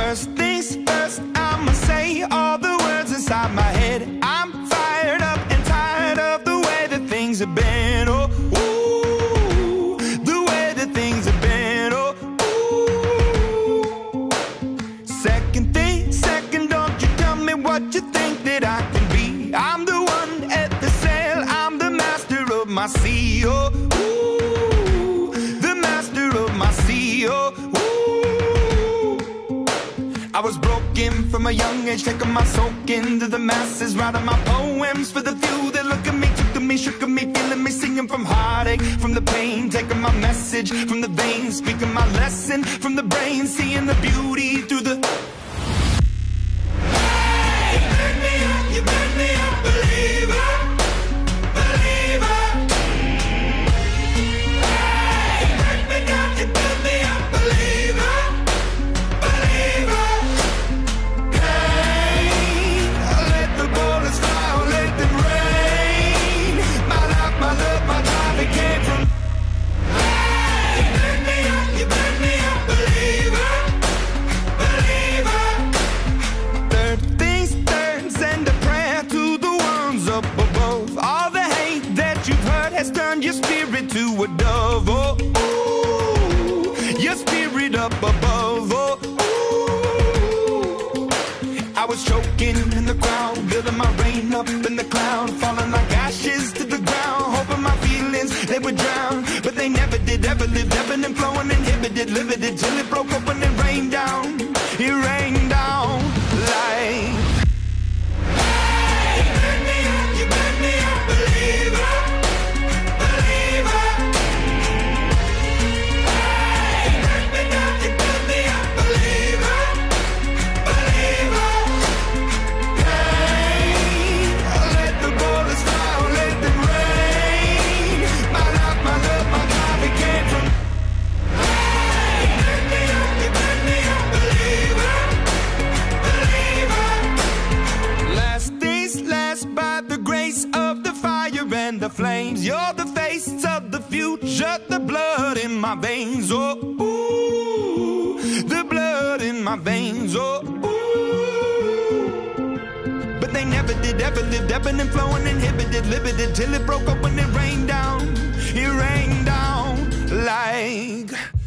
First things first, I'ma say all the words inside my head. I'm fired up and tired of the way that things have been. Oh, ooh, the way that things have been. Oh, ooh. Second, don't you tell me what you think that I can be. I'm the one at the sail, I'm the master of my sea. Oh, ooh, the master of my sea. Oh, I was broken from a young age, taking my soak into the masses, writing my poems for the few that look at me, took to me, shook at me, feeling me, singing from heartache, from the pain, taking my message from the veins, speaking my lesson from the brain, seeing the beauty through the... Hey, you burn me up, you burn me up, believer, believer. Hey, you burn me down, you burn me up, believer, believer. Has turned your spirit to a dove. Oh, ooh, your spirit up above. Oh, ooh. I was choking in the crowd, building my rain up in the cloud, falling like ashes to the ground, hoping my feelings they would drown, but they never did. Ever lived, ebbing and flowing, inhibited, limited, till it broke open and rained down. It rained down like... Hey, you burn me up, you burn me up, believer. The flames, you're the face of the future, the blood in my veins. Oh, ooh, the blood in my veins. Oh, ooh. But they never did, ever lived, ebbing and flowing, inhibited, limited, till it broke up when it rained down. It rained down like...